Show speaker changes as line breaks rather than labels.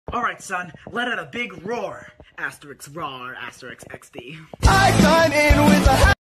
Alright, son, let out a big roar. Asterix roar, Asterix XD.
I got in with a